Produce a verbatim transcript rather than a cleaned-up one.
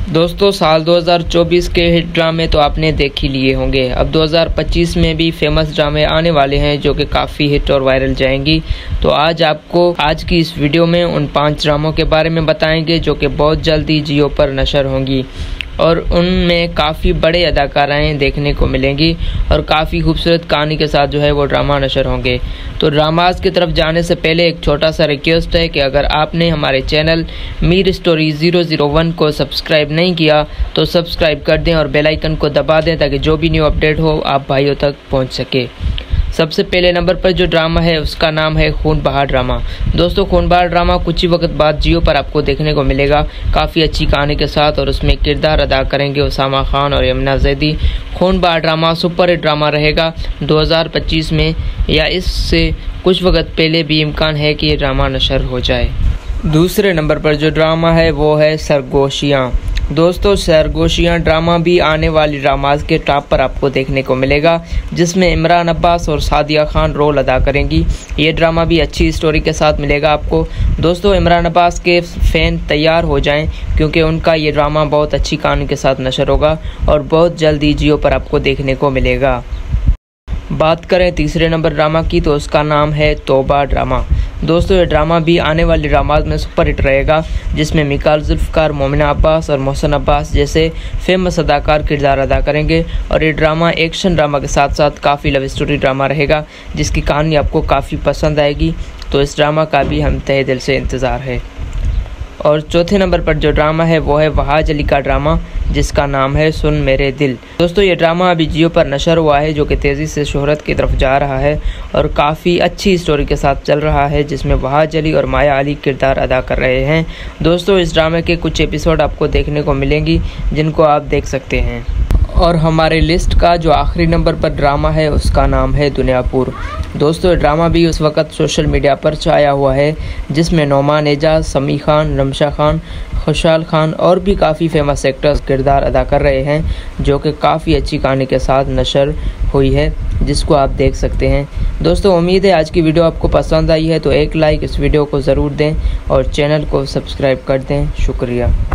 दोस्तों साल दो हज़ार चौबीस के हिट ड्रामे तो आपने देख ही लिए होंगे। अब दो हज़ार पच्चीस में भी फेमस ड्रामे आने वाले हैं जो कि काफ़ी हिट और वायरल जाएंगी। तो आज आपको आज की इस वीडियो में उन पांच ड्रामों के बारे में बताएंगे जो कि बहुत जल्दी जियो पर नशर होंगी और उनमें काफ़ी बड़े अदाकाराएँ देखने को मिलेंगी और काफ़ी खूबसूरत कहानी के साथ जो है वो ड्रामा नशर होंगे। तो ड्रामाज की तरफ जाने से पहले एक छोटा सा रिक्वेस्ट है कि अगर आपने हमारे channel Mir story zero zero one को सब्सक्राइब नहीं किया तो सब्सक्राइब कर दें और बेल आइकन को दबा दें ताकि जो भी न्यू अपडेट हो आप भाइयों तक पहुँच सके। सबसे पहले नंबर पर जो ड्रामा है उसका नाम है खून बहा ड्रामा। दोस्तों खून बहा ड्रामा कुछ ही वक्त बाद जियो पर आपको देखने को मिलेगा काफ़ी अच्छी कहानी के साथ और उसमें किरदार अदा करेंगे उसामा खान और यमुना जैदी। खून बहा ड्रामा सुपर हिट ड्रामा रहेगा। दो हज़ार पच्चीस में या इससे कुछ वक्त पहले भी इम्कान है कि ये ड्रामा नशर हो जाए। दूसरे नंबर पर जो ड्रामा है वो है सरगोशियाँ। दोस्तों सरगोशियाँ ड्रामा भी आने वाली ड्रामाज के टॉप पर आपको देखने को मिलेगा जिसमें इमरान अब्बास और सादिया खान रोल अदा करेंगी। ये ड्रामा भी अच्छी स्टोरी के साथ मिलेगा आपको। दोस्तों इमरान अब्बास के फ़ैन तैयार हो जाएं क्योंकि उनका ये ड्रामा बहुत अच्छी कहानी के साथ नशर होगा और बहुत जल्दी जियो पर आपको देखने को मिलेगा। बात करें तीसरे नंबर ड्रामा की तो उसका नाम है तौबा ड्रामा। दोस्तों ये ड्रामा भी आने वाली ड्रामाज में सुपर हिट रहेगा जिसमें मिकाल जुल्फ़कार, मोमिना अब्बास और मोहसिन अब्बास जैसे फेमस अदाकार किरदार अदा करेंगे और ये ड्रामा एक्शन ड्रामा के साथ साथ काफ़ी लव स्टोरी ड्रामा रहेगा जिसकी कहानी आपको काफ़ी पसंद आएगी। तो इस ड्रामा का भी हम तहे दिल से इंतज़ार है। और चौथे नंबर पर जो ड्रामा है वो है वहाज अली का ड्रामा जिसका नाम है सुन मेरे दिल। दोस्तों ये ड्रामा अभी जियो पर नशर हुआ है जो कि तेज़ी से शोहरत की तरफ जा रहा है और काफ़ी अच्छी स्टोरी के साथ चल रहा है जिसमें वहाज अली और माया अली किरदार अदा कर रहे हैं। दोस्तों इस ड्रामे के कुछ एपिसोड आपको देखने को मिलेंगी जिनको आप देख सकते हैं। और हमारे लिस्ट का जो आखिरी नंबर पर ड्रामा है उसका नाम है दुनियापुर। दोस्तों ड्रामा भी उस वक़्त सोशल मीडिया पर छाया हुआ है जिसमें नौमान एजाज, समी खान, रमशा खान, खुशहाल खान और भी काफ़ी फेमस एक्टर्स किरदार अदा कर रहे हैं जो कि काफ़ी अच्छी कहानी के साथ नशर हुई है जिसको आप देख सकते हैं। दोस्तों उम्मीद है आज की वीडियो आपको पसंद आई है तो एक लाइक इस वीडियो को ज़रूर दें और चैनल को सब्सक्राइब कर दें। शुक्रिया।